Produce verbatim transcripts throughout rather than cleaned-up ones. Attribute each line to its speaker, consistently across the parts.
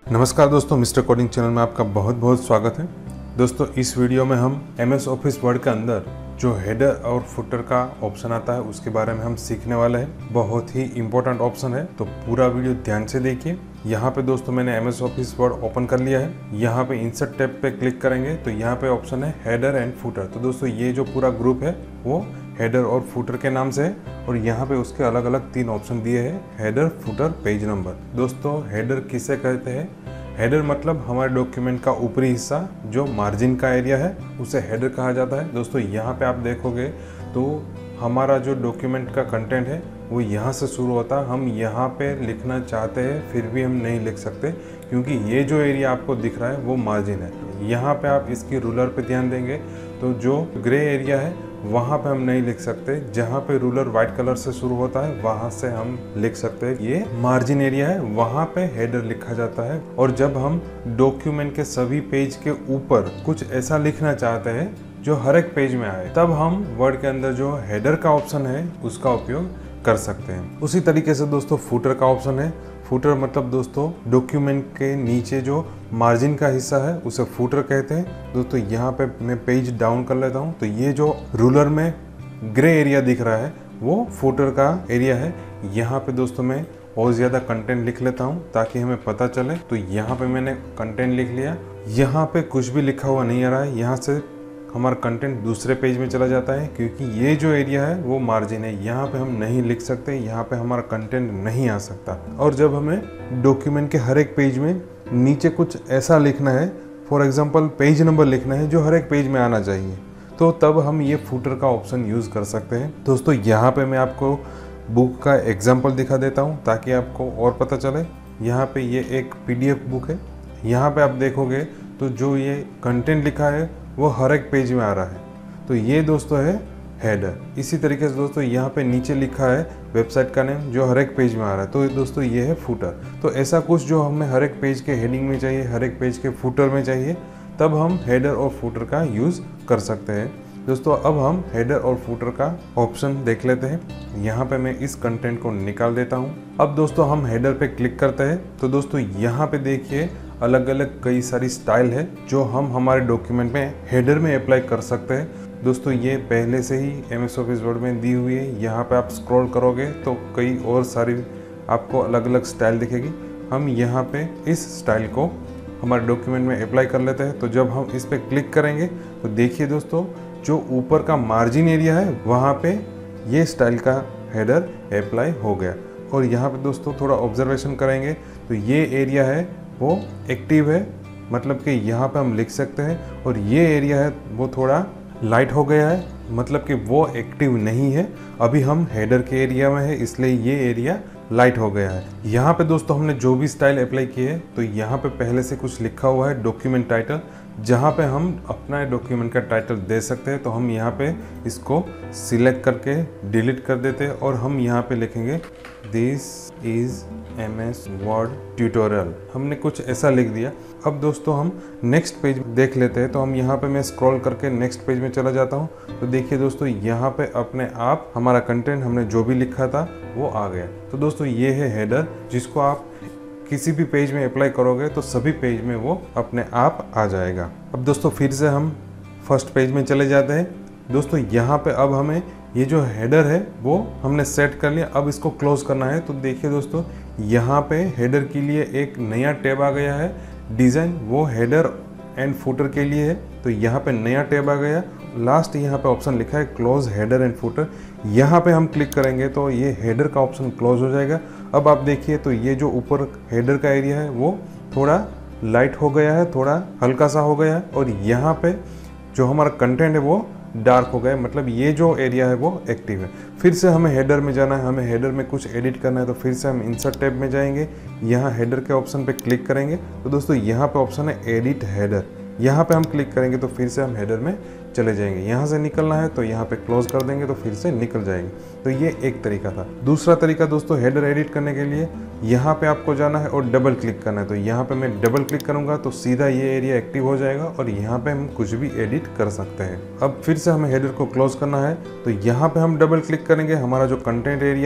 Speaker 1: नमस्कार दोस्तों, mister coding channel में आपका बहुत बहुत स्वागत है। दोस्तों इस वीडियो में हम एम एस ऑफिस वर्ड के अंदर जो हेडर और फुटर का ऑप्शन आता है उसके बारे में हम सीखने वाले हैं। बहुत ही इंपॉर्टेंट ऑप्शन है, तो पूरा वीडियो ध्यान से देखिए। यहाँ पे दोस्तों मैंने M S Office Word open कर लिया है। यहाँ पे इंसर्ट टैब पे क्लिक करेंगे तो यहाँ पे ऑप्शन है हेडर एंड फुटर। तो दोस्तों ये जो पूरा ग्रुप है वो हेडर और फुटर के नाम से है और यहाँ पे उसके अलग अलग तीन ऑप्शन दिए हैं, हेडर, फुटर, पेज नंबर। दोस्तों हेडर किसे कहते हैं? हेडर मतलब हमारे डॉक्यूमेंट का ऊपरी हिस्सा जो मार्जिन का एरिया है उसे हेडर कहा जाता है। दोस्तों यहाँ पे आप देखोगे तो हमारा जो डॉक्यूमेंट का कंटेंट है वो यहाँ से शुरू होता है। हम यहाँ पे लिखना चाहते हैं फिर भी हम नहीं लिख सकते क्योंकि ये जो एरिया आपको दिख रहा है वो मार्जिन है। यहाँ पे आप इसकी रूलर पे ध्यान देंगे तो जो ग्रे एरिया है वहाँ पे हम नहीं लिख सकते। जहाँ पे रूलर व्हाइट कलर से शुरू होता है वहाँ से हम लिख सकते हैं। ये मार्जिन एरिया है, वहाँ पे हेडर लिखा जाता है। और जब हम डॉक्यूमेंट के सभी पेज के ऊपर कुछ ऐसा लिखना चाहते हैं जो हर एक पेज में आए, तब हम वर्ड के अंदर जो हेडर का ऑप्शन है उसका उपयोग कर सकते हैं। उसी तरीके से दोस्तों फुटर का ऑप्शन है। फुटर मतलब दोस्तों डॉक्यूमेंट के नीचे जो मार्जिन का हिस्सा है उसे फुटर कहते हैं। दोस्तों यहाँ पे मैं पेज डाउन कर लेता हूँ तो ये जो रूलर में ग्रे एरिया दिख रहा है वो फुटर का एरिया है। यहाँ पे दोस्तों मैं और ज़्यादा कंटेंट लिख लेता हूँ ताकि हमें पता चले। तो यहाँ पे मैंने कंटेंट लिख लिया। यहाँ पे कुछ भी लिखा हुआ नहीं आ रहा है, यहाँ से हमारा कंटेंट दूसरे पेज में चला जाता है क्योंकि ये जो एरिया है वो मार्जिन है। यहाँ पे हम नहीं लिख सकते, यहाँ पे हमारा कंटेंट नहीं आ सकता। और जब हमें डॉक्यूमेंट के हर एक पेज में नीचे कुछ ऐसा लिखना है, फॉर एग्जांपल पेज नंबर लिखना है जो हर एक पेज में आना चाहिए, तो तब हम ये फुटर का ऑप्शन यूज़ कर सकते हैं। दोस्तों यहाँ पे मैं आपको बुक का एग्जाम्पल दिखा देता हूँ ताकि आपको और पता चले। यहाँ पे ये एक पी डी एफ बुक है। यहाँ पे आप देखोगे तो जो ये कंटेंट लिखा है वो हर एक पेज में आ रहा है। तो ये दोस्तों है हेडर। इसी तरीके से दोस्तों यहाँ पे नीचे लिखा है वेबसाइट का नेम जो हर एक पेज में आ रहा है, तो दोस्तों ये है फुटर। तो ऐसा कुछ जो हमें हर एक पेज के हेडिंग में चाहिए, हर एक पेज के फुटर में चाहिए, तब हम हेडर और फुटर का यूज़ कर सकते हैं। दोस्तों अब हम हेडर और फुटर का ऑप्शन देख लेते हैं। यहाँ पे मैं इस कंटेंट को निकाल देता हूँ। अब दोस्तों हम हेडर पे क्लिक करते हैं तो दोस्तों यहाँ पे देखिए अलग अलग कई सारी स्टाइल है जो हम हमारे डॉक्यूमेंट में हेडर में अप्लाई कर सकते हैं। दोस्तों ये पहले से ही एम एस ऑफिस वर्ड में दी हुई है। यहाँ पे आप स्क्रॉल करोगे तो कई और सारी आपको अलग अलग स्टाइल दिखेगी। हम यहाँ पे इस स्टाइल को हमारे डॉक्यूमेंट में अप्लाई कर लेते हैं। तो जब हम इस पर क्लिक करेंगे तो देखिए दोस्तों जो ऊपर का मार्जिन एरिया है वहाँ पे ये स्टाइल का हेडर अप्लाई हो गया। और यहाँ पे दोस्तों थोड़ा ऑब्जर्वेशन करेंगे तो ये एरिया है वो एक्टिव है, मतलब कि यहाँ पे हम लिख सकते हैं। और ये एरिया है वो थोड़ा लाइट हो गया है, मतलब कि वो एक्टिव नहीं है। अभी हम हेडर के एरिया में है इसलिए ये एरिया लाइट हो गया है। यहाँ पे दोस्तों हमने जो भी स्टाइल अप्लाई किए है तो यहाँ पे पहले से कुछ लिखा हुआ है डॉक्यूमेंट टाइटल, जहाँ पे हम अपना डॉक्यूमेंट का टाइटल दे सकते हैं। तो हम यहाँ पे इसको सिलेक्ट करके डिलीट कर देते हैं और हम यहाँ पे लिखेंगे this is M S Word tutorial. हमने कुछ ऐसा लिख दिया। अब दोस्तों हम नेक्स्ट पेज देख लेते हैं। तो हम यहाँ पे मैं स्क्रॉल करके नेक्स्ट पेज में चला जाता हूँ। तो देखिए दोस्तों यहाँ पे अपने आप हमारा कंटेंट हमने जो भी लिखा था वो आ गया। तो दोस्तों ये है हेडर, जिसको आप किसी भी पेज में अप्लाई करोगे तो सभी पेज में वो अपने आप आ जाएगा। अब दोस्तों फिर से हम फर्स्ट पेज में चले जाते हैं। दोस्तों यहाँ पे अब हमें ये जो हेडर है वो हमने सेट कर लिया। अब इसको क्लोज करना है। तो देखिए दोस्तों यहाँ पे हेडर के लिए एक नया टैब आ गया है, डिज़ाइन, वो हेडर एंड फुटर के लिए है। तो यहाँ पे नया टैब आ गया। लास्ट यहाँ पे ऑप्शन लिखा है क्लोज हेडर एंड फुटर। यहाँ पे हम क्लिक करेंगे तो ये हेडर का ऑप्शन क्लोज हो जाएगा। अब आप देखिए तो ये जो ऊपर हेडर का एरिया है वो थोड़ा लाइट हो गया है, थोड़ा हल्का सा हो गया है। और यहाँ पे जो हमारा कंटेंट है वो डार्क हो गया, मतलब ये जो एरिया है वो एक्टिव है। फिर से हमें हेडर में जाना है, हमें हेडर में कुछ एडिट करना है। तो फिर से हम इंसर्ट टैब में जाएंगे, यहाँ हेडर के ऑप्शन पे क्लिक करेंगे। तो दोस्तों यहाँ पे ऑप्शन है एडिट हेडर, यहाँ पे हम क्लिक करेंगे तो फिर से हम हेडर में चले जाएंगे। यहाँ से निकलना है तो यहाँ पे क्लोज कर देंगे तो फिर से निकल जाएंगे। तो ये एक तरीका था। दूसरा तरीका दोस्तों हेडर एडिट करने के लिए यहाँ पे आपको जाना है और डबल क्लिक करना है। तो यहाँ पे मैं डबल क्लिक करूँगा तो सीधा ये एरिया एक्टिव हो जाएगा और यहाँ पे हम कुछ भी एडिट कर सकते हैं। अब फिर से हमें हेडर को क्लोज करना है तो यहाँ पे हम डबल क्लिक करेंगे। हमारा जो कंटेंट एरिया है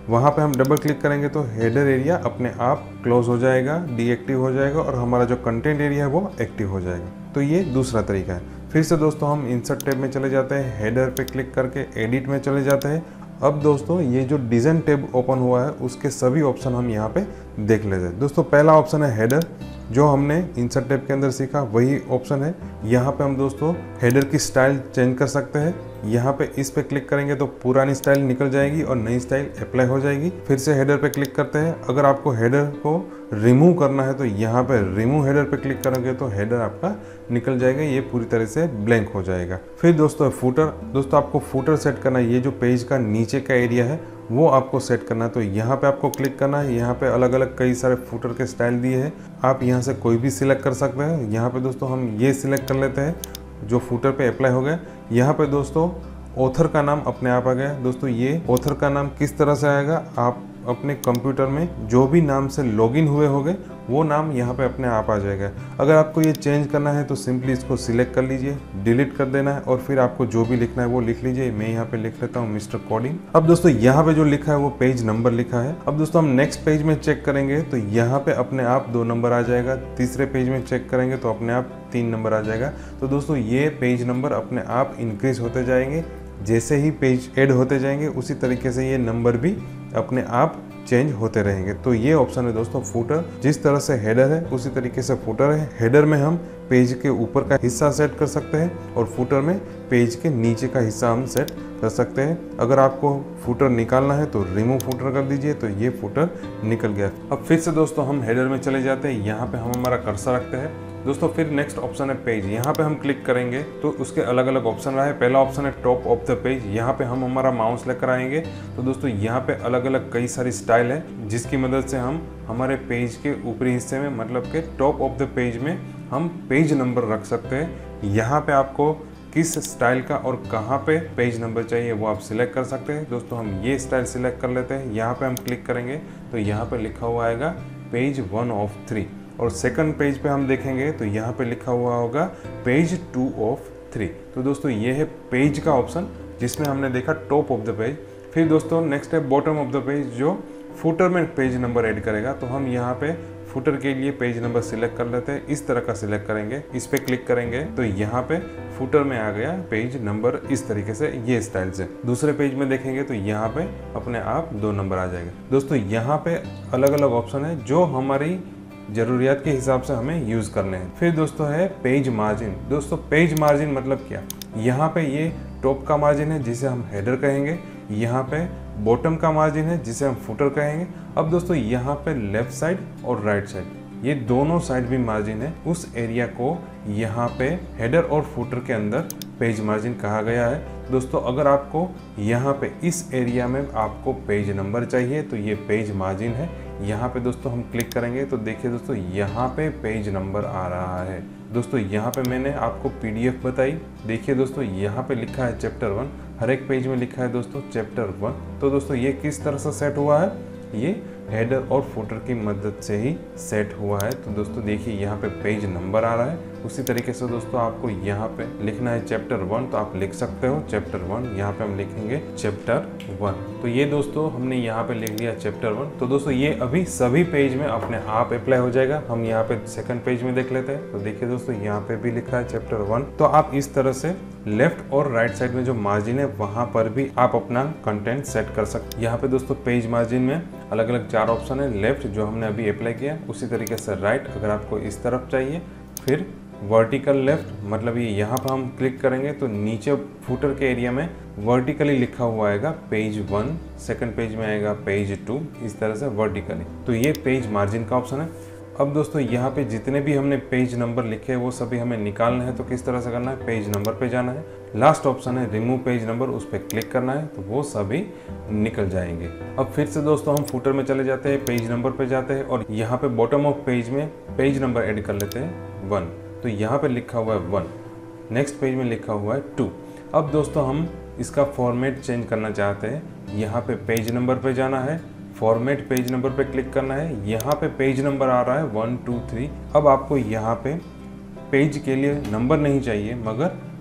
Speaker 1: वहाँ पे हम डबल क्लिक करेंगे तो हेडर एरिया अपने आप क्लोज हो जाएगा, डीएक्टिव हो जाएगा और हमारा जो कंटेंट एरिया है वो एक्टिव हो जाएगा। तो ये दूसरा तरीका है। फिर से दोस्तों हम इंसर्ट टैब में चले जाते हैं, हेडर पे क्लिक करके एडिट में चले जाते हैं। अब दोस्तों ये जो डिज़ाइन टैब ओपन हुआ है उसके सभी ऑप्शन हम यहाँ पे देख लेते हैं। दोस्तों पहला ऑप्शन है हेडर, जो हमने इंसर्ट टैब के अंदर सीखा वही ऑप्शन है। यहाँ पे हम दोस्तों हेडर की स्टाइल चेंज कर सकते हैं। यहाँ पे इस पे क्लिक करेंगे तो पुरानी स्टाइल निकल जाएगी और नई स्टाइल अप्लाई हो जाएगी। फिर से हेडर पे क्लिक करते हैं। अगर आपको हेडर को रिमूव करना है तो यहाँ पे रिमूव हेडर पे क्लिक करोगे तो हेडर आपका निकल जाएगा, ये पूरी तरह से ब्लैंक हो जाएगा। फिर दोस्तों फुटर, दोस्तों आपको फुटर सेट करना है। ये जो पेज का नीचे का एरिया है वो आपको सेट करना है। तो यहाँ पे आपको क्लिक करना है। यहाँ पे अलग अलग कई सारे फुटर के स्टाइल दिए हैं, आप यहाँ से कोई भी सिलेक्ट कर सकते हैं। यहाँ पे दोस्तों हम ये सिलेक्ट कर लेते हैं जो फुटर पे अप्लाई हो गया। यहाँ पे दोस्तों ऑथर का नाम अपने आप आ गया। दोस्तों ये ऑथर का नाम किस तरह से आएगा, आप अपने कंप्यूटर में जो भी नाम से लॉगिन हुए होंगे वो नाम यहाँ पे अपने आप आ जाएगा। अगर आपको ये चेंज करना है तो सिंपली इसको सिलेक्ट कर लीजिए, डिलीट कर देना है और फिर आपको जो भी लिखना है वो लिख लीजिए। मैं यहाँ पे लिख लेता हूँ मिस्टर कोडिंग। अब दोस्तों यहाँ पे जो लिखा है वो पेज नंबर लिखा है। अब दोस्तों हम नेक्स्ट पेज में चेक करेंगे तो यहाँ पे अपने आप दो नंबर आ जाएगा। तीसरे पेज में चेक करेंगे तो अपने आप तीन नंबर आ जाएगा। तो दोस्तों ये पेज नंबर अपने आप इंक्रीज होते जाएंगे। जैसे ही पेज ऐड होते जाएंगे उसी तरीके से ये नंबर भी अपने आप चेंज होते रहेंगे। तो ये ऑप्शन है दोस्तों फुटर। जिस तरह से हेडर है उसी तरीके से फुटर है। हेडर में हम पेज के ऊपर का हिस्सा सेट कर सकते हैं और फुटर में पेज के नीचे का हिस्सा हम सेट कर सकते हैं। अगर आपको फुटर निकालना है तो रिमूव फुटर कर दीजिए तो ये फुटर निकल गया। अब फिर से दोस्तों हम हेडर में चले जाते हैं। यहाँ पे हम हमारा कर्सर रखते हैं। दोस्तों फिर नेक्स्ट ऑप्शन है पेज। यहाँ पे हम क्लिक करेंगे तो उसके अलग अलग ऑप्शन रहा है। पहला ऑप्शन है टॉप ऑफ द पेज। यहाँ पे हम हमारा माउस लेकर आएंगे तो दोस्तों यहाँ पे अलग अलग कई सारी स्टाइल है जिसकी मदद से हम हमारे पेज के ऊपरी हिस्से में मतलब के टॉप ऑफ द पेज में हम पेज नंबर रख सकते हैं। यहाँ पे आपको किस स्टाइल का और कहाँ पे पेज नंबर चाहिए वो आप सिलेक्ट कर सकते हैं। दोस्तों हम ये स्टाइल सिलेक्ट कर लेते हैं। यहाँ पे हम क्लिक करेंगे तो यहाँ पे लिखा हुआ आएगा पेज वन ऑफ थ्री और सेकंड पेज पे हम देखेंगे तो यहाँ पे लिखा हुआ होगा पेज टू ऑफ थ्री। तो दोस्तों ये है पेज का ऑप्शन जिसमें हमने देखा टॉप ऑफ द पेज। फिर दोस्तों नेक्स्ट है बॉटम ऑफ द पेज जो फुटर में पेज नंबर ऐड करेगा। तो हम यहाँ पे फुटर के लिए पेज नंबर सिलेक्ट कर लेते हैं। इस तरह का सिलेक्ट करेंगे, इस पे क्लिक करेंगे तो यहाँ पे फुटर में आ गया पेज नंबर इस तरीके से ये स्टाइल से। दूसरे पेज में देखेंगे तो यहाँ पे अपने आप दो नंबर आ जाएगा। दोस्तों यहाँ पे अलग अलग ऑप्शन है जो हमारी जरूरियात के हिसाब से हमें यूज करने हैं। फिर दोस्तों है पेज मार्जिन। दोस्तों पेज मार्जिन मतलब क्या, यहाँ पे ये टॉप का मार्जिन है जिसे हम हेडर कहेंगे, यहाँ पे बॉटम का मार्जिन है जिसे हम फुटर कहेंगे। अब दोस्तों यहाँ पे लेफ्ट साइड और राइट साइड ये दोनों साइड भी मार्जिन है। उस एरिया को यहाँ पे हेडर और फुटर के अंदर पेज मार्जिन कहा गया है। दोस्तों अगर आपको यहाँ पे इस एरिया में आपको पेज नंबर चाहिए तो ये पेज मार्जिन है। यहाँ पे दोस्तों हम क्लिक करेंगे तो देखिए दोस्तों यहाँ पे पेज नंबर आ रहा है। दोस्तों यहाँ पे मैंने आपको पीडीएफ बताई, देखिए दोस्तों यहाँ पे लिखा है चैप्टर वन, हर एक पेज में लिखा है दोस्तों चैप्टर वन। तो दोस्तों ये किस तरह से सेट हुआ है, ये हेडर और फुटर की मदद से ही सेट हुआ है। तो दोस्तों देखिए यहाँ पे पेज नंबर आ रहा है। उसी तरीके से दोस्तों आपको यहाँ पे लिखना है चैप्टर वन तो आप लिख सकते हो चैप्टर वन। यहाँ पे हम लिखेंगे चैप्टर वन। तो ये दोस्तों हमने यहाँ पे लिख दिया चैप्टर वन। तो दोस्तों ये अभी सभी पेज में अपने आप अप्लाई हो जाएगा। हम यहाँ पे सेकंड पेज में देख लेते हैं तो देखिए दोस्तों यहाँ पे भी लिखा है चैप्टर वन। तो आप इस तरह से लेफ्ट और राइट साइड में जो मार्जिन है वहां पर भी आप अपना कंटेंट सेट कर सकते हैं। यहाँ पे दोस्तों पेज मार्जिन में अलग अलग चार ऑप्शन है। लेफ्ट जो हमने अभी अप्लाई किया, उसी तरीके से राइट अगर आपको इस तरफ चाहिए, फिर वर्टिकल लेफ्ट मतलब ये यहाँ पर हम क्लिक करेंगे तो नीचे फुटर के एरिया में वर्टिकली लिखा हुआ आएगा पेज वन, सेकंड पेज में आएगा पेज टू, इस तरह से वर्टिकली। तो ये पेज मार्जिन का ऑप्शन है। अब दोस्तों यहाँ पे जितने भी हमने पेज नंबर लिखे हैं वो सभी हमें निकालना है। तो किस तरह से करना है, पेज नंबर पे जाना है, लास्ट ऑप्शन है रिमूव पेज नंबर, उस पर क्लिक करना है तो वो सभी निकल जाएंगे। अब फिर से दोस्तों हम फुटर में चले जाते हैं, पेज नंबर पे जाते हैं और यहाँ पे बॉटम ऑफ पेज में पेज नंबर ऐड कर लेते हैं वन। तो यहाँ पे लिखा हुआ है वन, नेक्स्ट पेज में लिखा हुआ है टू। अब दोस्तों हम इसका फॉर्मेट चेंज करना चाहते हैं। यहाँ पे पेज नंबर पे जाना है, फॉर्मेट पेज नंबर पे क्लिक करना है। यहाँ पे पेज नंबर आ रहा है वन टू थ्री। अब आपको यहाँ पे पेज के लिए नंबर नहीं चाहिए मगर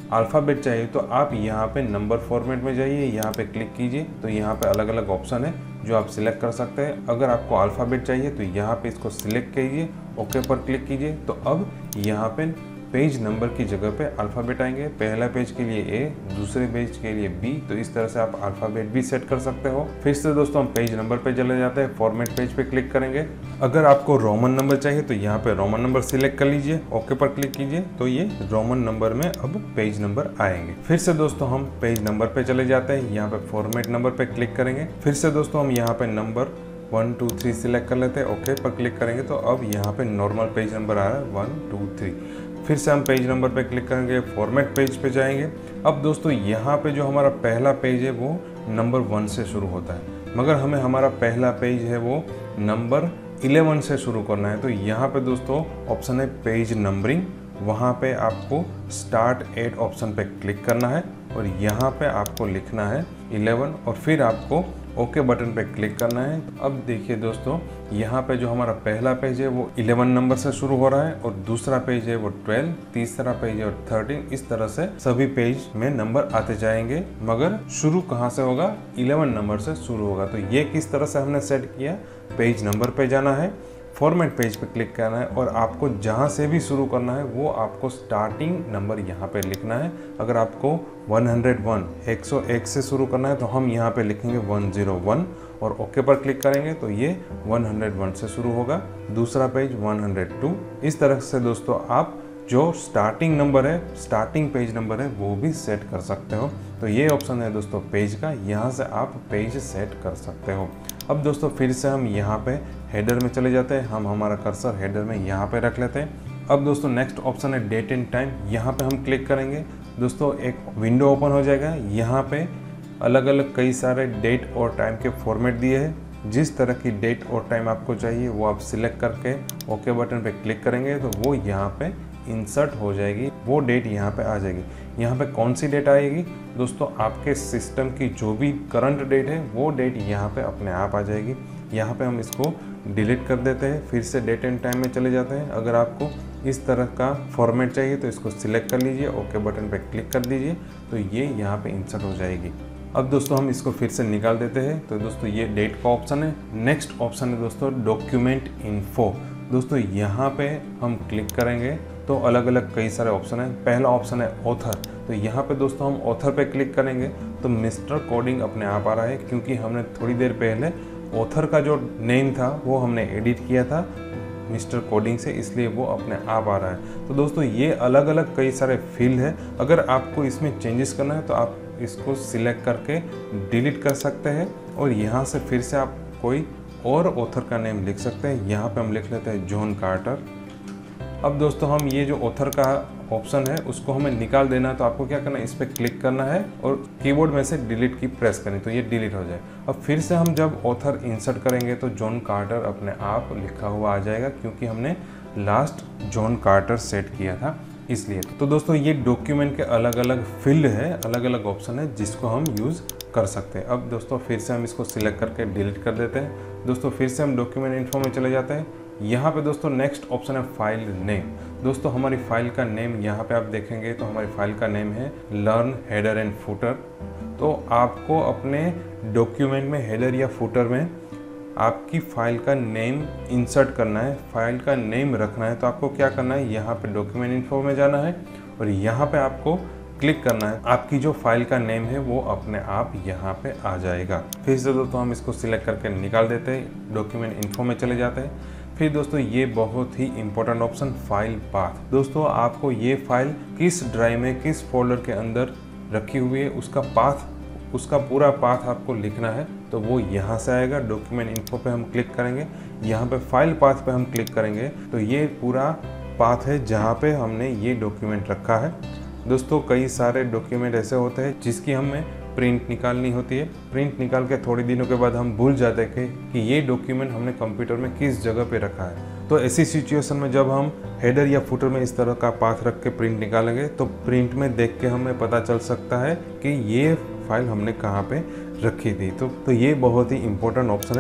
Speaker 1: अल्फ़ाबेट चाहिए तो आप यहाँ पे नंबर फॉर्मेट में जाइए, यहाँ पे क्लिक कीजिए तो यहाँ पे अलग अलग ऑप्शन है जो आप सिलेक्ट कर सकते हैं। अगर आपको अल्फ़ाबेट चाहिए तो यहाँ पे इसको सिलेक्ट कीजिए, ओके पर क्लिक कीजिए तो अब यहाँ पे पेज नंबर की जगह पे अल्फ़ाबेट आएंगे। पहला पेज के लिए ए, दूसरे पेज के लिए बी, तो इस तरह से आप अल्फ़ाबेट भी सेट कर सकते हो। फिर से दोस्तों हम पेज नंबर पे चले जाते हैं, फॉर्मेट पेज पे क्लिक करेंगे। अगर आपको रोमन नंबर चाहिए तो यहाँ पे रोमन नंबर सिलेक्ट कर लीजिए, ओके पर क्लिक कीजिए तो ये रोमन नंबर में अब पेज नंबर आएंगे। फिर से दोस्तों हम पेज नंबर पे चले जाते हैं, यहाँ पे फॉर्मेट नंबर पे क्लिक करेंगे। फिर से दोस्तों हम यहाँ पे number one two three select कर लेते हैं, ओके पर क्लिक करेंगे तो अब यहाँ पे नॉर्मल पेज नंबर आ रहा है वन टू थ्री। फिर से हम पेज नंबर पे क्लिक करेंगे, फॉर्मेट पेज पे जाएंगे। अब दोस्तों यहाँ पे जो हमारा पहला पेज है वो नंबर वन से शुरू होता है, मगर हमें हमारा पहला पेज है वो नंबर इलेवन से शुरू करना है। तो यहाँ पे दोस्तों ऑप्शन है पेज नंबरिंग, वहाँ पे आपको स्टार्ट एट ऑप्शन पे क्लिक करना है और यहाँ पे आपको लिखना है इलेवन और फिर आपको ओके बटन पे क्लिक करना है। अब देखिए दोस्तों यहाँ पे जो हमारा पहला पेज है वो इलेवन नंबर से शुरू हो रहा है और दूसरा पेज है वो ट्वेल्व, तीसरा पेज है और थर्टीन। इस तरह से सभी पेज में नंबर आते जाएंगे, मगर शुरू कहाँ से होगा, इलेवन नंबर से शुरू होगा। तो ये किस तरह से हमने सेट किया, पेज नंबर पे जाना है, फॉर्मेट पेज पे क्लिक करना है और आपको जहाँ से भी शुरू करना है वो आपको स्टार्टिंग नंबर यहाँ पे लिखना है। अगर आपको वन ज़ीरो वन एक सौ एक से शुरू करना है तो हम यहाँ पे लिखेंगे वन ज़ीरो वन और ओके पर क्लिक करेंगे तो ये वन ज़ीरो वन से शुरू होगा। दूसरा पेज वन ज़ीरो टू। इस तरह से दोस्तों आप जो स्टार्टिंग नंबर है, स्टार्टिंग पेज नंबर है वो भी सेट कर सकते हो। तो ये ऑप्शन है दोस्तों पेज का, यहाँ से आप पेज सेट कर सकते हो। अब दोस्तों फिर से हम यहाँ पे हेडर में चले जाते हैं, हम हमारा कर्सर हेडर में यहाँ पे रख लेते हैं। अब दोस्तों नेक्स्ट ऑप्शन है डेट एंड टाइम, यहाँ पे हम क्लिक करेंगे। दोस्तों एक विंडो ओपन हो जाएगा, यहाँ पे अलग अलग कई सारे डेट और टाइम के फॉर्मेट दिए हैं। जिस तरह की डेट और टाइम आपको चाहिए वो आप सिलेक्ट करके ओके बटन पे क्लिक करेंगे तो वो यहाँ पे इंसर्ट हो जाएगी, वो डेट यहाँ पे आ जाएगी। यहाँ पे कौन सी डेट आएगी दोस्तों, आपके सिस्टम की जो भी करंट डेट है वो डेट यहाँ पे अपने आप आ जाएगी। यहाँ पे हम इसको डिलीट कर देते हैं, फिर से डेट एंड टाइम में चले जाते हैं। अगर आपको इस तरह का फॉर्मेट चाहिए तो इसको सिलेक्ट कर लीजिए, ओके बटन पे क्लिक कर दीजिए तो ये यहाँ पे इंसर्ट हो जाएगी। अब दोस्तों हम इसको फिर से निकाल देते हैं। तो दोस्तों ये डेट का ऑप्शन है। नेक्स्ट ऑप्शन है दोस्तों डॉक्यूमेंट इन्फो। दोस्तों यहाँ पे हम क्लिक करेंगे तो अलग अलग कई सारे ऑप्शन है। पहला ऑप्शन है ऑथर, तो यहाँ पे दोस्तों हम ऑथर पे क्लिक करेंगे तो मिस्टर कोडिंग अपने आप आ रहा है, क्योंकि हमने थोड़ी देर पहले ऑथर का जो नेम था वो हमने एडिट किया था मिस्टर कोडिंग से, इसलिए वो अपने आप आ रहा है। तो दोस्तों ये अलग अलग कई सारे फील्ड है। अगर आपको इसमें चेंजेस करना है तो आप इसको सिलेक्ट करके डिलीट कर सकते हैं और यहाँ से फिर से आप कोई और ऑथर का नेम लिख सकते हैं। यहाँ पे हम लिख लेते हैं जॉन कार्टर। अब दोस्तों हम ये जो ऑथर का ऑप्शन है उसको हमें निकाल देना है, तो आपको क्या करना है, इस पर क्लिक करना है और कीबोर्ड में से डिलीट की प्रेस करनी तो ये डिलीट हो जाए। अब फिर से हम जब ऑथर इंसर्ट करेंगे तो जॉन कार्टर अपने आप लिखा हुआ आ जाएगा, क्योंकि हमने लास्ट जॉन कार्टर सेट किया था इसलिए। तो दोस्तों ये डॉक्यूमेंट के अलग अलग फील्ड है, अलग अलग ऑप्शन है जिसको हम यूज़ कर सकते हैं। अब दोस्तों फिर से हम इसको सिलेक्ट करके डिलीट कर देते हैं। दोस्तों फिर से हम डॉक्यूमेंट इन्फो में चले जाते हैं। यहाँ पे दोस्तों नेक्स्ट ऑप्शन है फाइल नेम। दोस्तों हमारी फाइल का नेम यहाँ पे आप देखेंगे तो हमारी फाइल का नेम है लर्न हेडर एंड फुटर। तो आपको अपने डॉक्यूमेंट में हेडर या फुटर में आपकी फाइल का नेम इंसर्ट करना है, फाइल का नेम रखना है। तो आपको क्या करना है, यहाँ पे डॉक्यूमेंट इन्फो में जाना है और यहाँ पे आपको क्लिक करना है। आपकी जो फाइल का नेम है वो अपने आप यहाँ पे आ जाएगा। फिर से दोस्तों हम इसको सिलेक्ट करके निकाल देते हैं, डॉक्यूमेंट इन्फो में चले जाते हैं। फिर दोस्तों ये बहुत ही इंपॉर्टेंट ऑप्शन फाइल पाथ। दोस्तों आपको ये फाइल किस ड्राइव में किस फोल्डर के अंदर रखी हुई है उसका पाथ, उसका पूरा पाथ आपको लिखना है। तो वो यहाँ से आएगा, डॉक्यूमेंट इन्फो पे हम क्लिक करेंगे, यहाँ पे फाइल पाथ पे हम क्लिक करेंगे तो ये पूरा पाथ है जहाँ पे हमने ये डॉक्यूमेंट रखा है। दोस्तों कई सारे डॉक्यूमेंट ऐसे होते हैं जिसकी हमें प्रिंट निकालनी होती है। प्रिंट निकाल के थोड़े दिनों के बाद हम भूल जाते हैं कि ये डॉक्यूमेंट हमने कंप्यूटर में किस जगह पे रखा है। तो ऐसी सिचुएशन में जब हम हेडर या फुटर में इस तरह का पाथ रख के प्रिंट निकालेंगे तो प्रिंट में देख के हमें पता चल सकता है कि ये फाइल हमने कहाँ पे रखी थी। तो तो ये बहुत ही इंपॉर्टेंट ऑप्शन है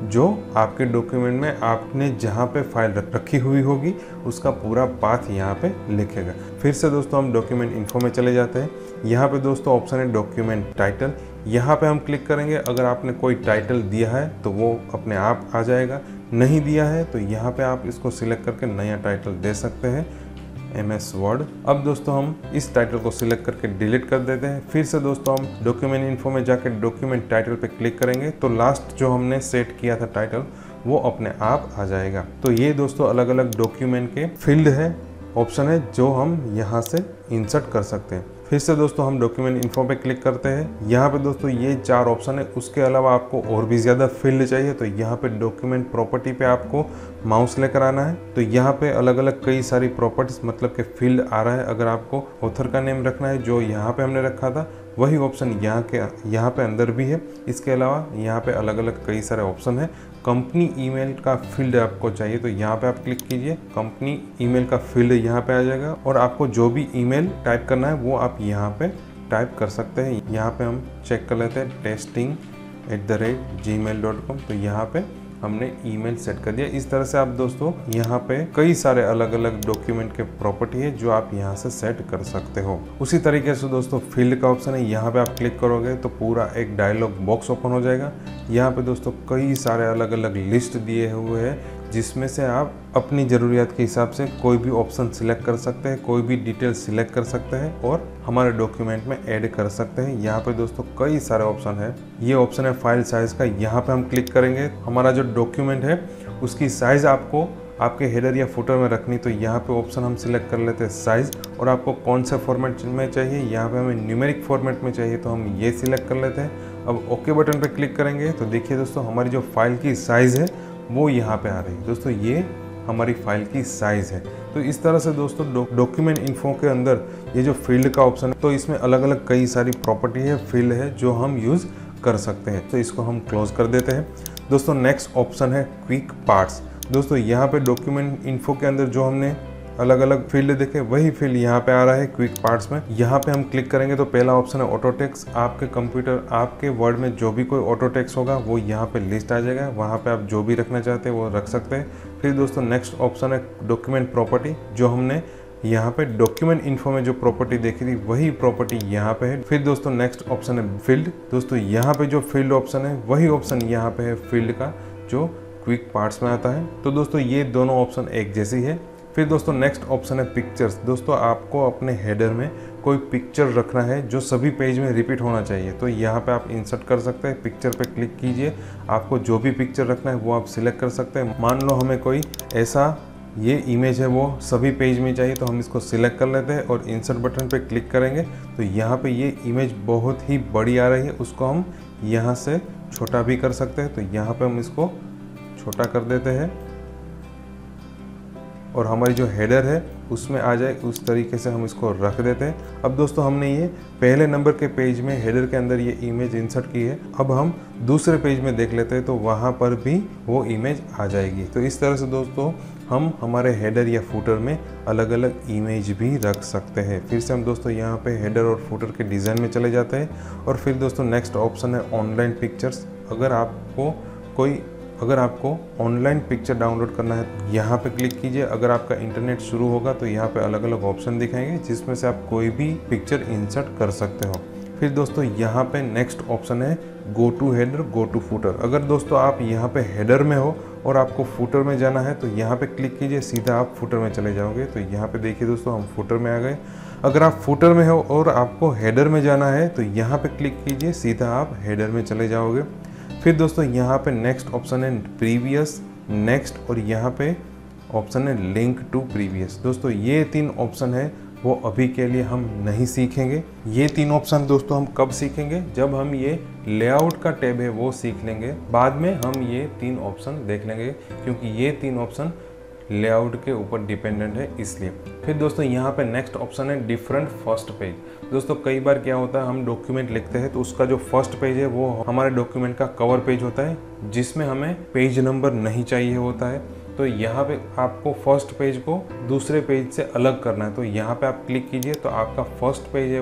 Speaker 1: जो आपके डॉक्यूमेंट में आपने जहाँ पे फाइल रखी हुई होगी उसका पूरा पाथ यहाँ पे लिखेगा। फिर से दोस्तों हम डॉक्यूमेंट इन्फो में चले जाते हैं। यहाँ पे दोस्तों ऑप्शन है डॉक्यूमेंट टाइटल, यहाँ पे हम क्लिक करेंगे। अगर आपने कोई टाइटल दिया है तो वो अपने आप आ जाएगा, नहीं दिया है तो यहाँ पे आप इसको सिलेक्ट करके नया टाइटल दे सकते हैं, एम एस वर्ड। अब दोस्तों हम इस टाइटल को सिलेक्ट करके डिलीट कर देते हैं। फिर से दोस्तों हम डॉक्यूमेंट इन्फो में जाकर डॉक्यूमेंट टाइटल पे क्लिक करेंगे तो लास्ट जो हमने सेट किया था टाइटल वो अपने आप आ जाएगा। तो ये दोस्तों अलग अलग डॉक्यूमेंट के फील्ड है, ऑप्शन है जो हम यहाँ से इंसर्ट कर सकते हैं। फिर से दोस्तों हम डॉक्यूमेंट इन्फो पे क्लिक करते हैं। यहाँ पे दोस्तों ये चार ऑप्शन है, उसके अलावा आपको और भी ज़्यादा फील्ड चाहिए तो यहाँ पे डॉक्यूमेंट प्रॉपर्टी पे आपको माउस लेकर आना है। तो यहाँ पे अलग अलग कई सारी प्रॉपर्टीज मतलब के फील्ड आ रहा है। अगर आपको ऑथर का नेम रखना है जो यहाँ पे हमने रखा था वही ऑप्शन यहाँ के यहाँ पे अंदर भी है। इसके अलावा यहाँ पे अलग अलग कई सारे ऑप्शन है। कंपनी ईमेल का फील्ड आपको चाहिए तो यहाँ पे आप क्लिक कीजिए, कंपनी ईमेल का फील्ड यहाँ पे आ जाएगा और आपको जो भी ईमेल टाइप करना है वो आप यहाँ पे टाइप कर सकते हैं। यहाँ पे हम चेक कर लेते हैं testing at the rate G mail dot com, तो यहाँ पे हमने ईमेल सेट कर दिया। इस तरह से आप दोस्तों यहाँ पे कई सारे अलग अलग डॉक्यूमेंट के प्रॉपर्टी है जो आप यहाँ से सेट कर सकते हो। उसी तरीके से दोस्तों फील्ड का ऑप्शन है, यहाँ पे आप क्लिक करोगे तो पूरा एक डायलॉग बॉक्स ओपन हो जाएगा। यहाँ पे दोस्तों कई सारे अलग अलग लिस्ट दिए हुए हैं जिसमें से आप अपनी ज़रूरियात के हिसाब से कोई भी ऑप्शन सिलेक्ट कर सकते हैं, कोई भी डिटेल सिलेक्ट कर सकते हैं और हमारे डॉक्यूमेंट में ऐड कर सकते हैं। यहाँ पे दोस्तों कई सारे ऑप्शन है। ये ऑप्शन है फाइल साइज़ का, यहाँ पे हम क्लिक करेंगे हमारा जो डॉक्यूमेंट है उसकी साइज़ आपको आपके हेडर या फुटर में रखनी, तो यहाँ पे ऑप्शन हम सिलेक्ट कर लेते हैं साइज़ और आपको कौन सा फॉर्मेट में चाहिए। यहाँ पे हमें न्यूमेरिक फॉर्मेट में चाहिए तो हम ये सिलेक्ट कर लेते हैं। अब ओके बटन पे क्लिक करेंगे तो देखिए दोस्तों हमारी जो फाइल की साइज़ है वो यहाँ पे आ रही है। दोस्तों ये हमारी फाइल की साइज़ है। तो इस तरह से दोस्तों डॉक्यूमेंट इन्फो के अंदर ये जो फील्ड का ऑप्शन है तो इसमें अलग अलग कई सारी प्रॉपर्टी है, फील्ड है जो हम यूज़ कर सकते हैं। तो इसको हम क्लोज कर देते हैं। दोस्तों नेक्स्ट ऑप्शन है क्विक पार्ट्स। दोस्तों यहाँ पे डॉक्यूमेंट इन्फो के अंदर जो हमने अलग अलग फील्ड देखे वही फील्ड यहाँ पे आ रहा है क्विक पार्ट्स में। यहाँ पे हम क्लिक करेंगे तो पहला ऑप्शन है ऑटो टेक्स्ट। आपके कंप्यूटर आपके वर्ड में जो भी कोई ऑटो टेक्स्ट होगा वो यहाँ पे लिस्ट आ जाएगा, वहाँ पे आप जो भी रखना चाहते हैं वो रख सकते हैं। फिर दोस्तों नेक्स्ट ऑप्शन है डॉक्यूमेंट प्रॉपर्टी, जो हमने यहाँ पे डॉक्यूमेंट इन्फो में जो प्रॉपर्टी देखी थी वही प्रॉपर्टी यहाँ पे है। फिर दोस्तों नेक्स्ट ऑप्शन है फील्ड। दोस्तों यहाँ पे जो फील्ड ऑप्शन है वही ऑप्शन यहाँ पे है फील्ड का जो क्विक पार्ट्स में आता है। तो दोस्तों ये दोनों ऑप्शन एक जैसी है। फिर दोस्तों नेक्स्ट ऑप्शन है पिक्चर्स। दोस्तों आपको अपने हेडर में कोई पिक्चर रखना है जो सभी पेज में रिपीट होना चाहिए, तो यहाँ पे आप इंसर्ट कर सकते हैं। पिक्चर पे क्लिक कीजिए, आपको जो भी पिक्चर रखना है वो आप सिलेक्ट कर सकते हैं। मान लो हमें कोई ऐसा ये इमेज है वो सभी पेज में चाहिए तो हम इसको सिलेक्ट कर लेते हैं और इंसर्ट बटन पे क्लिक करेंगे तो यहाँ पे ये इमेज बहुत ही बड़ी आ रही है, उसको हम यहाँ से छोटा भी कर सकते हैं। तो यहाँ पे हम इसको छोटा कर देते हैं और हमारी जो हेडर है उसमें आ जाए उस तरीके से हम इसको रख देते हैं। अब दोस्तों हमने ये पहले नंबर के पेज में हेडर के अंदर ये इमेज इंसर्ट की है, अब हम दूसरे पेज में देख लेते हैं तो वहाँ पर भी वो इमेज आ जाएगी। तो इस तरह से दोस्तों हम हमारे हेडर या फुटर में अलग अलग इमेज भी रख सकते हैं। फिर से हम दोस्तों यहाँ पे हेडर और फुटर के डिज़ाइन में चले जाते हैं और फिर दोस्तों नेक्स्ट ऑप्शन है ऑनलाइन पिक्चर्स। अगर आपको कोई अगर आपको ऑनलाइन पिक्चर डाउनलोड करना है यहाँ पे क्लिक कीजिए। अगर आपका इंटरनेट शुरू होगा तो यहाँ पे अलग अलग ऑप्शन दिखाएंगे जिसमें से आप कोई भी पिक्चर इंसर्ट कर सकते हो। फिर दोस्तों यहाँ पे नेक्स्ट ऑप्शन है go to header go to footer. अगर दोस्तों आप यहाँ पे हेडर में हो और आपको फुटर में जाना है तो यहाँ पे क्लिक कीजिए, सीधा आप फुटर में चले जाओगे। तो यहाँ पे देखिए दोस्तों हम फुटर में आ गए। अगर आप फुटर में हो और आपको हेडर में जाना है तो यहाँ पे क्लिक कीजिए, सीधा आप हेडर में चले जाओगे। फिर दोस्तों यहाँ पे नेक्स्ट ऑप्शन है प्रीवियस, नेक्स्ट और यहाँ पे ऑप्शन है लिंक टू प्रीवियस। दोस्तों ये तीन ऑप्शन है वो अभी के लिए हम नहीं सीखेंगे। ये तीन ऑप्शन दोस्तों हम कब सीखेंगे, जब हम ये लेआउट का टैब है वो सीख लेंगे। बाद में हम ये तीन ऑप्शन देख लेंगे क्योंकि ये तीन ऑप्शन लेआउट के ऊपर डिपेंडेंट है इसलिए। फिर दोस्तों यहाँ पे नेक्स्ट ऑप्शन है डिफरेंट फर्स्ट पेज। दोस्तों कई बार क्या होता है हम डॉक्यूमेंट लिखते हैं तो उसका जो फर्स्ट पेज है वो हमारे डॉक्यूमेंट का कवर पेज होता है जिसमें हमें पेज नंबर नहीं चाहिए होता है। तो यहाँ पे आपको फर्स्ट पेज को दूसरे पेज से अलग करना है, तो यहाँ पे आप क्लिक कीजिए तो आपका फर्स्ट पेज है वो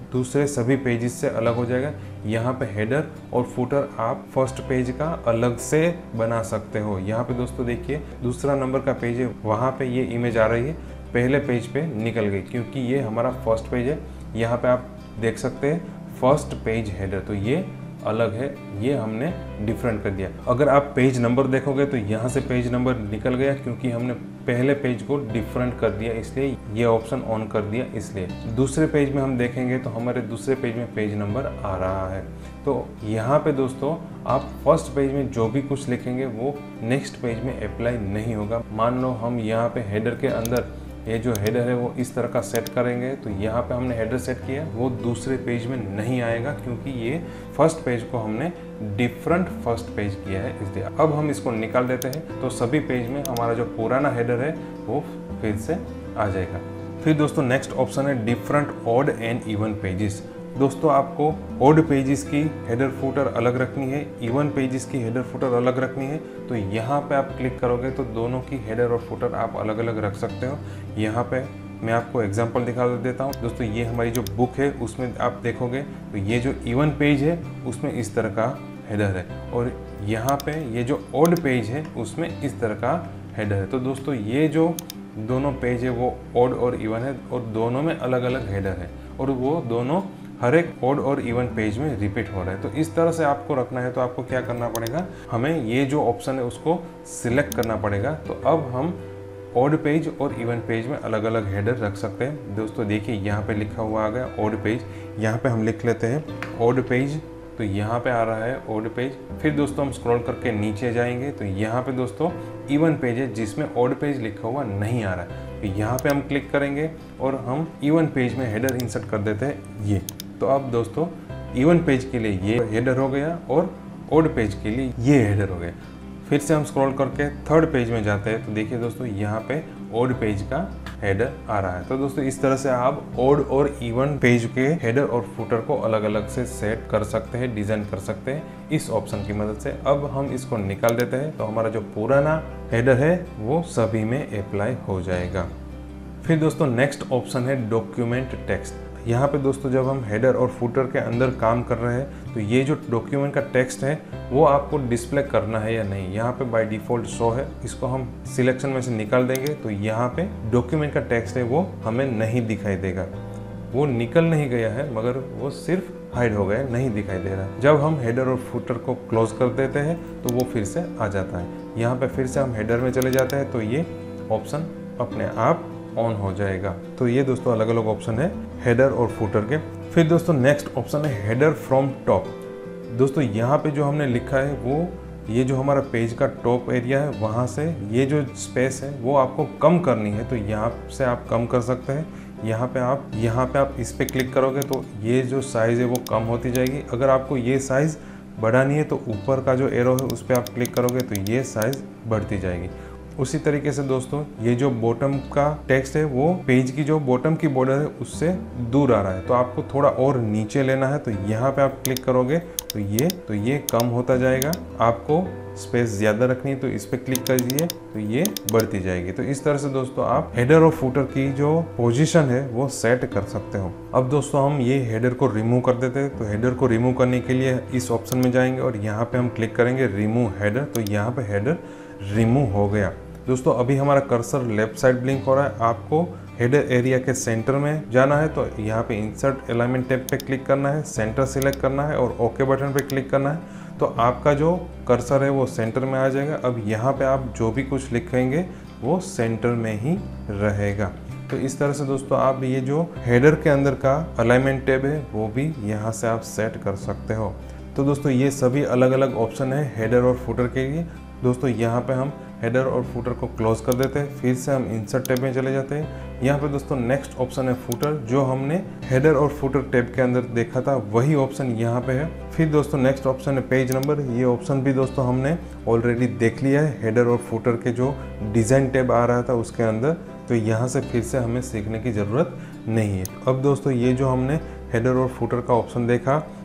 Speaker 1: दूसरे सभी पेजेस से अलग हो जाएगा। यहाँ पे हेडर और फुटर आप फर्स्ट पेज का अलग से बना सकते हो। यहाँ पे दोस्तों देखिए दूसरा नंबर का पेज है, वहाँ पे ये इमेज आ रही है, पहले पेज पे निकल गई क्योंकि ये हमारा फर्स्ट पेज है। यहाँ पे आप देख सकते हैं फर्स्ट पेज हेडर, तो ये अलग है, ये हमने डिफरेंट कर दिया। अगर आप पेज नंबर देखोगे तो यहाँ से पेज नंबर निकल गया क्योंकि हमने पहले पेज को डिफरेंट कर दिया, इसलिए ये ऑप्शन ऑन कर दिया। इसलिए दूसरे पेज में हम देखेंगे तो हमारे दूसरे पेज में पेज नंबर आ रहा है। तो यहाँ पे दोस्तों आप फर्स्ट पेज में जो भी कुछ लिखेंगे वो नेक्स्ट पेज में अप्लाई नहीं होगा। मान लो हम यहाँ पे हेडर के अंदर ये जो हेडर है वो इस तरह का सेट करेंगे, तो यहाँ पे हमने हेडर सेट किया, वो दूसरे पेज में नहीं आएगा क्योंकि ये फर्स्ट पेज को हमने डिफरेंट फर्स्ट पेज किया है, इसलिए। अब हम इसको निकाल देते हैं तो सभी पेज में हमारा जो पुराना हेडर है वो फिर से आ जाएगा। फिर दोस्तों नेक्स्ट ऑप्शन है different odd and even pages. दोस्तों आपको ऑड पेजेस की हेडर फुटर अलग रखनी है, इवन पेजेस की हेडर फुटर अलग रखनी है। तो यहाँ पे आप क्लिक करोगे तो दोनों की हेडर और फुटर आप अलग अलग रख सकते हो। यहाँ पे मैं आपको एग्जांपल दिखा देता हूँ। दोस्तों ये हमारी जो बुक है उसमें आप देखोगे तो ये जो इवन पेज है उसमें इस तरह का हेडर है, और यहाँ पे ये जो ऑड पेज है उसमें इस तरह का हेडर है। तो दोस्तों ये जो दोनों पेज है वो ऑड और इवन है, और दोनों में अलग अलग हेडर है, और वो दोनों हर एक ऑड और इवन पेज में रिपीट हो रहा है। तो इस तरह से आपको रखना है। तो आपको क्या करना पड़ेगा, हमें ये जो ऑप्शन है उसको सिलेक्ट करना पड़ेगा। तो अब हम ऑड पेज और इवन पेज में अलग अलग हेडर रख सकते हैं। दोस्तों देखिए यहाँ पे लिखा हुआ आ गया ऑड पेज, यहाँ पे हम लिख लेते हैं ऑड पेज, तो यहाँ पे आ रहा है ऑड पेज। फिर दोस्तों हम स्क्रॉल करके नीचे जाएंगे तो यहाँ पे दोस्तों इवन पेज है जिसमें ऑड पेज लिखा हुआ नहीं आ रहा है, तो यहाँ पे हम क्लिक करेंगे और हम इवन पेज में हेडर इंसर्ट कर देते हैं ये। तो अब दोस्तों इवन पेज के लिए ये हेडर हो गया और ऑड पेज के लिए ये हेडर हो गया। फिर से हम स्क्रॉल करके थर्ड पेज में जाते हैं तो देखिए दोस्तों यहाँ पे ऑड पेज का हेडर आ रहा है। तो दोस्तों इस तरह से आप ऑड और इवन पेज के हेडर और फुटर को अलग अलग से सेट कर सकते हैं, डिजाइन कर सकते हैं इस ऑप्शन की मदद से। अब हम इसको निकाल देते हैं तो हमारा जो पुराना हेडर है वो सभी में अप्लाई हो जाएगा। फिर दोस्तों नेक्स्ट ऑप्शन है डॉक्यूमेंट टेक्स्ट। यहाँ पे दोस्तों जब हम हेडर और फुटर के अंदर काम कर रहे हैं तो ये जो डॉक्यूमेंट का टेक्स्ट है वो आपको डिस्प्ले करना है या नहीं। यहाँ पे बाय डिफ़ॉल्ट शो है, इसको हम सिलेक्शन में से निकाल देंगे तो यहाँ पे डॉक्यूमेंट का टेक्स्ट है वो हमें नहीं दिखाई देगा। वो निकल नहीं गया है मगर वो सिर्फ हाइड हो गया, नहीं दिखाई दे रहा है। जब हम हेडर और फुटर को क्लोज कर देते हैं तो वो फिर से आ जाता है। यहाँ पे फिर से हम हेडर में चले जाते हैं तो ये ऑप्शन अपने आप ऑन हो जाएगा। तो ये दोस्तों अलग अलग ऑप्शन है हेडर और फुटर के। फिर दोस्तों नेक्स्ट ऑप्शन है हेडर फ्रॉम टॉप। दोस्तों यहाँ पे जो हमने लिखा है वो ये जो हमारा पेज का टॉप एरिया है वहाँ से ये जो स्पेस है वो आपको कम करनी है, तो यहाँ से आप कम कर सकते हैं। यहाँ पे आप यहाँ पे आप इस पे क्लिक करोगे तो ये जो साइज़ है वो कम होती जाएगी। अगर आपको ये साइज़ बढ़ानी है तो ऊपर का जो एरो है उस पर आप क्लिक करोगे तो ये साइज़ बढ़ती जाएगी। उसी तरीके से दोस्तों ये जो बॉटम का टेक्स्ट है वो पेज की जो बॉटम की बॉर्डर है उससे दूर आ रहा है, तो आपको थोड़ा और नीचे लेना है। तो यहाँ पे आप क्लिक करोगे तो ये तो ये कम होता जाएगा। आपको स्पेस ज़्यादा रखनी है तो इस पर क्लिक कर दीजिए तो ये बढ़ती जाएगी। तो इस तरह से दोस्तों आप हेडर और फुटर की जो पोजीशन है वो सेट कर सकते हो। अब दोस्तों हम ये हेडर को रिमूव कर देते हैं। तो हेडर को रिमूव करने के लिए इस ऑप्शन में जाएंगे और यहाँ पे हम क्लिक करेंगे रिमूव हेडर। तो यहाँ पे हेडर रिमूव हो गया। दोस्तों अभी हमारा कर्सर लेफ्ट साइड ब्लिंक हो रहा है। आपको हेडर एरिया के सेंटर में जाना है तो यहाँ पे इंसर्ट अलाइनमेंट टैब पे क्लिक करना है, सेंटर सिलेक्ट करना है और ओके बटन पे क्लिक करना है। तो आपका जो कर्सर है वो सेंटर में आ जाएगा। अब यहाँ पे आप जो भी कुछ लिखेंगे वो सेंटर में ही रहेगा। तो इस तरह से दोस्तों आप ये जो हेडर के अंदर का अलाइनमेंट टैब है वो भी यहाँ से आप सेट कर सकते हो। तो दोस्तों ये सभी अलग अलग ऑप्शन है हेडर और फुटर के लिए। दोस्तों यहाँ पे हम हेडर और फुटर को क्लोज कर देते हैं, फिर से हम इंसर्ट टैब में चले जाते हैं। यहाँ पे दोस्तों नेक्स्ट ऑप्शन है फुटर, जो हमने हेडर और फुटर टैब के अंदर देखा था वही ऑप्शन यहाँ पे है। फिर दोस्तों नेक्स्ट ऑप्शन है पेज नंबर। ये ऑप्शन भी दोस्तों हमने ऑलरेडी देख लिया है हेडर और फुटर के जो डिज़ाइन टैब आ रहा था उसके अंदर, तो यहाँ से फिर से हमें सीखने की ज़रूरत नहीं है। अब दोस्तों ये जो हमने हेडर और फुटर का ऑप्शन देखा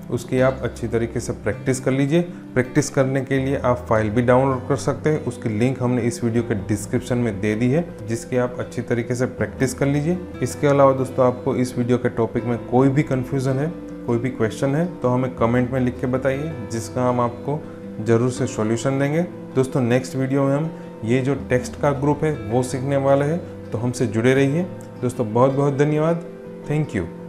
Speaker 1: उसकी आप अच्छी तरीके से प्रैक्टिस कर लीजिए। प्रैक्टिस करने के लिए आप फाइल भी डाउनलोड कर सकते हैं, उसकी लिंक हमने इस वीडियो के डिस्क्रिप्शन में दे दी है, जिसकी आप अच्छी तरीके से प्रैक्टिस कर लीजिए। इसके अलावा दोस्तों आपको इस वीडियो के टॉपिक में कोई भी कन्फ्यूज़न है, कोई भी क्वेश्चन है तो हमें कमेंट में लिख के बताइए, जिसका हम आपको ज़रूर से सॉल्यूशन देंगे। दोस्तों नेक्स्ट वीडियो में हम ये जो टेक्स्ट का ग्रुप है वो सीखने वाले हैं, तो हमसे जुड़े रहिए। दोस्तों बहुत बहुत धन्यवाद। Thank you.